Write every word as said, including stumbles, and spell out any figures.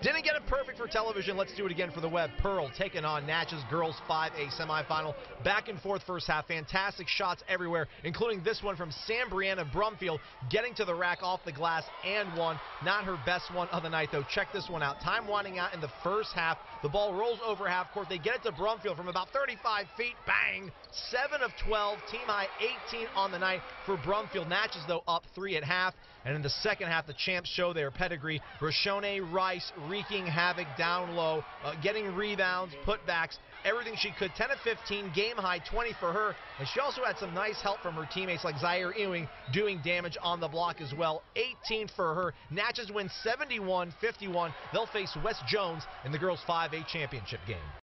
Didn't get it perfect for television. Let's do it again for the web. Pearl taking on Natchez girls five A semifinal. Back and forth first half. Fantastic shots everywhere, including this one from Sam Brianna Brumfield, getting to the rack off the glass and one. Not her best one of the night, though. Check this one out. Time winding out in the first half. The ball rolls over half court. They get it to Brumfield from about thirty-five feet. Bang! seven of twelve. Team high eighteen on the night for Brumfield. Natchez, though, up three at half. And in the second half, the champs show their pedigree. Rashone Rice wreaking havoc down low, uh, getting rebounds, putbacks, everything she could. ten of fifteen, game high, twenty for her. And she also had some nice help from her teammates like Zaire Ewing doing damage on the block as well. eighteen for her. Natchez wins seventy-one fifty-one. They'll face West Jones in the girls five A championship game.